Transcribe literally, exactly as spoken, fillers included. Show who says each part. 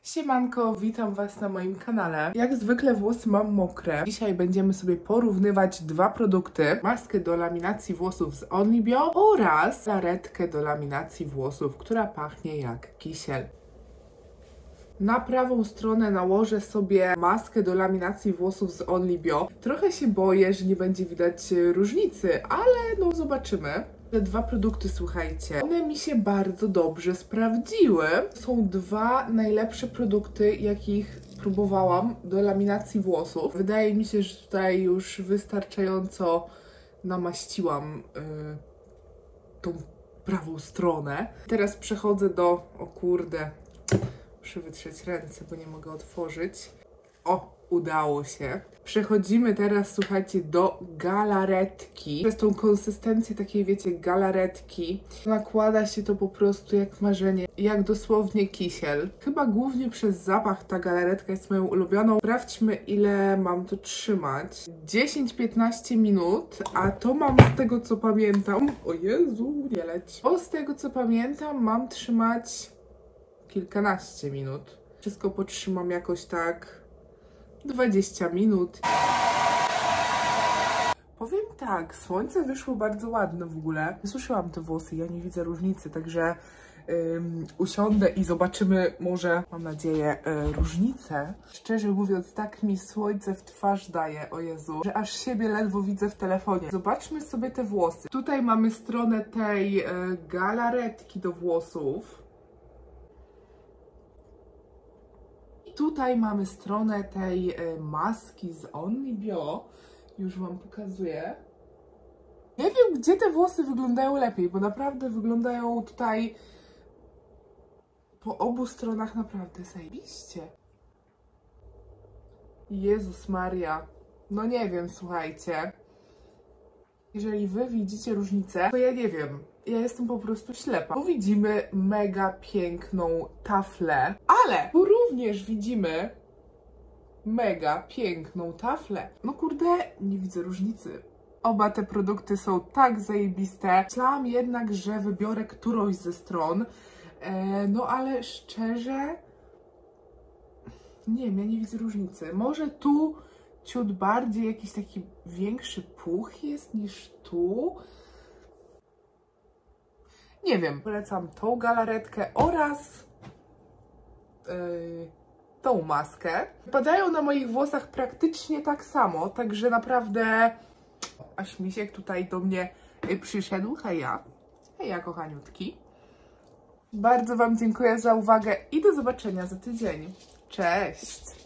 Speaker 1: Siemanko, witam Was na moim kanale. Jak zwykle włosy mam mokre. Dzisiaj będziemy sobie porównywać dwa produkty. Maskę do laminacji włosów z Onlybio oraz galaretkę do laminacji włosów, która pachnie jak kisiel. Na prawą stronę nałożę sobie maskę do laminacji włosów z Onlybio. Trochę się boję, że nie będzie widać różnicy, ale no zobaczymy. Te dwa produkty, słuchajcie, one mi się bardzo dobrze sprawdziły. Są dwa najlepsze produkty, jakich próbowałam do laminacji włosów. Wydaje mi się, że tutaj już wystarczająco namaściłam yy, tą prawą stronę. Teraz przechodzę do... o kurde, muszę wytrzeć ręce, bo nie mogę otworzyć. O! Udało się. Przechodzimy teraz, słuchajcie, do galaretki. Przez tą konsystencję takiej, wiecie, galaretki nakłada się to po prostu jak marzenie, jak dosłownie kisiel. Chyba głównie przez zapach ta galaretka jest moją ulubioną. Sprawdźmy, ile mam to trzymać. dziesięć piętnaście minut, a to mam z tego, co pamiętam... O Jezu, nie leć. O, z tego, co pamiętam, mam trzymać kilkanaście minut. Wszystko potrzymam jakoś tak... dwadzieścia minut. Powiem tak, słońce wyszło bardzo ładne w ogóle. Wysuszyłam te włosy, ja nie widzę różnicy, także ym, usiądę i zobaczymy może, mam nadzieję, yy, różnicę. Szczerze mówiąc, tak mi słońce w twarz daje, o Jezu, że aż siebie ledwo widzę w telefonie. Zobaczmy sobie te włosy. Tutaj mamy stronę tej yy, galaretki do włosów. Tutaj mamy stronę tej y, maski z Onlybio. Już Wam pokazuję. Nie wiem, gdzie te włosy wyglądają lepiej, bo naprawdę wyglądają tutaj po obu stronach naprawdę zajebiście. Jezus Maria. No nie wiem, słuchajcie. Jeżeli Wy widzicie różnicę, to ja nie wiem. Ja jestem po prostu ślepa. Bo widzimy mega piękną taflę, ale tu również widzimy mega piękną taflę. No kurde, nie widzę różnicy. Oba te produkty są tak zajebiste. Myślałam jednak, że wybiorę którąś ze stron. E, no ale szczerze... Nie wiem, ja nie widzę różnicy. Może tu ciut bardziej jakiś taki większy puch jest niż tu. Nie wiem, polecam tą galaretkę oraz yy, tą maskę. Wypadają na moich włosach praktycznie tak samo, także naprawdę aż misiek tutaj do mnie przyszedł. Heja, heja kochaniutki. Bardzo Wam dziękuję za uwagę i do zobaczenia za tydzień. Cześć!